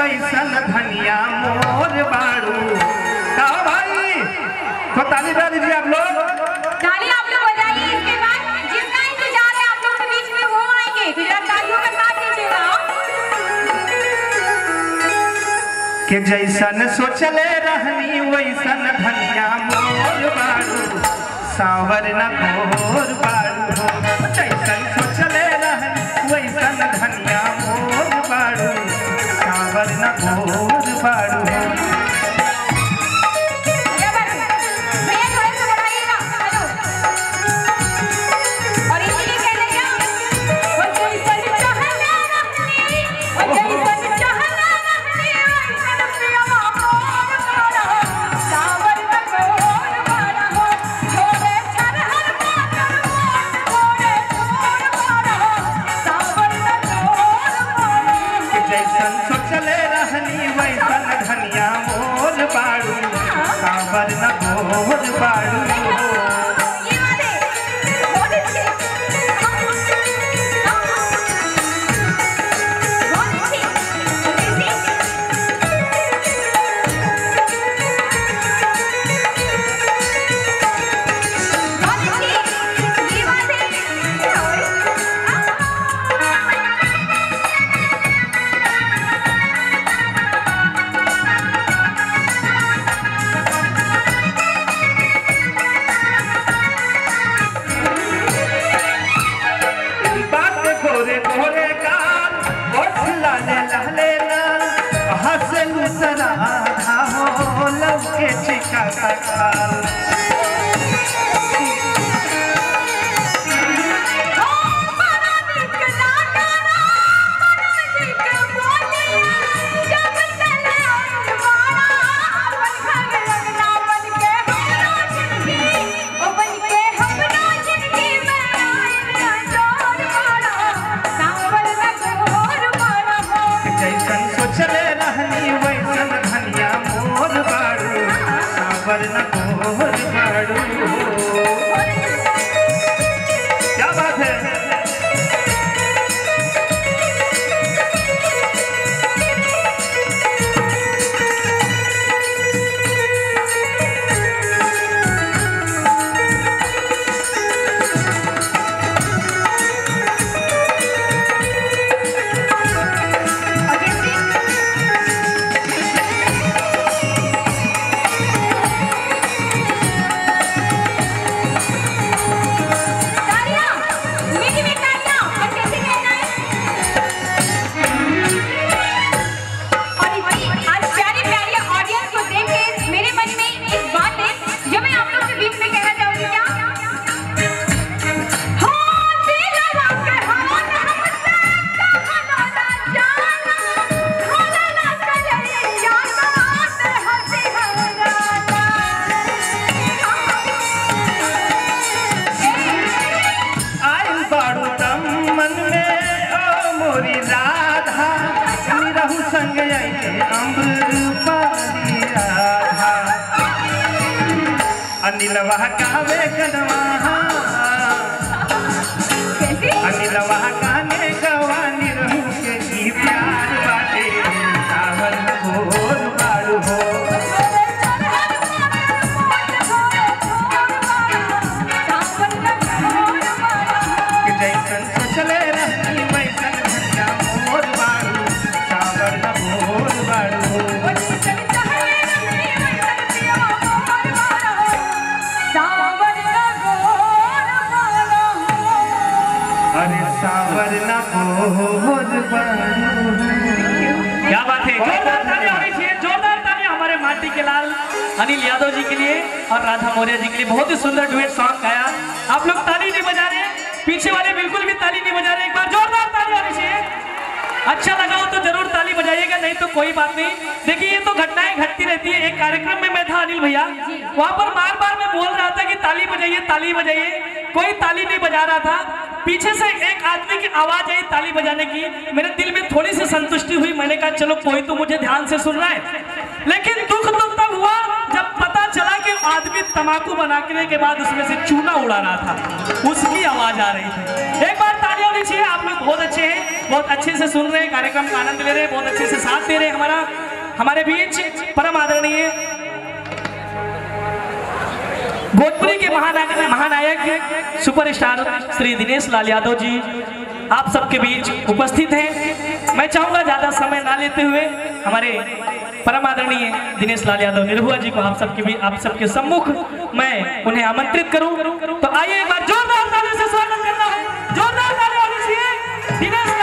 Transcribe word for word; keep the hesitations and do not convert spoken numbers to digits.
जैसन धनिया मोर बाड़ू। का भाई तो ताली बजा दीजिए आप लोग, ताली आप लोग बजाइए। इसके बाद जिसका इंतजार है आप लोग के बीच में वो आएंगे, तो जरा तालियों का साथ दीजिएगा। कि जैसन सोचले रहनी वैसन धनिया मोर बाड़ू, सावर न घोर बाड़ू। जैसन सोचले रहनी वैसन धनिया मोर बाड़ू, सावर न घोर बाड़ू। धनिया मोर बाड़ू, सावर न घोर बाड़ू। के चिका खाल क्या बात है। अनिलवा कावे कदवा अनिलवा काने गवानी रहू के की प्यार बाटे, सावर घोर बाड़ू हो। जैसन सोचले रहनी वैसन धनिया मोर बाड़ू, सावर घोर बाड़ू हो। अरे सावर न घोर बाड़ू। क्या बात है, जोरदार ताली होनी चाहिए, जोरदार ताली हमारे माटी के लाल अनिल यादव जी के लिए और राधा मौर्य जी के लिए। बहुत ही सुंदर डुएट सॉन्ग गाया। आप लोग ताली नहीं बजा रहे, पीछे वाले बिल्कुल भी ताली नहीं बजा रहे। एक बार जोरदार ताली होनी चाहिए। अच्छा लगा हो तो जरूर ताली बजाइएगा, नहीं तो कोई बात नहीं। देखिए ये तो घटनाएं घटती रहती है। एक कार्यक्रम में मैं था अनिल भैया, वहां पर बार बार मैं बोल रहा था कि ताली बजाइए ताली बजाइए, कोई ताली नहीं बजा रहा था। पीछे से एक आदमी की आवाज आई ताली बजाने की, मेरे दिल में थोड़ी सी संतुष्टि हुई। मैंने कहा चलो कोई तो मुझे ध्यान से सुन रहा है। लेकिन दुख तो तब हुआ जब पता चला कि आदमी तंबाकू बनाने के बाद उसमें से चूना उड़ा रहा था, उसकी आवाज आ रही थी। एक बार तालियां होनी चाहिए। आप लोग बहुत अच्छे हैं, बहुत अच्छे से सुन रहे हैं, कार्यक्रम का आनंद ले रहे हैं, बहुत अच्छे से साथ दे रहे हैं हमारा हमारे बीच परम आदरणीय भोजपुरी के महानायक महानायक सुपरस्टार श्री दिनेश लाल यादव जी आप सबके बीच उपस्थित हैं। मैं चाहूंगा ज्यादा समय ना लेते हुए हमारे परम आदरणीय दिनेश लाल यादव निरहुआ जी को आप सबके भी आप सबके सम्मुख मैं उन्हें आमंत्रित करूं। तो आइए एक बार जोरदार ताली से स्वागत करना है। जोरदार ताली होनी चाहिए दिनेश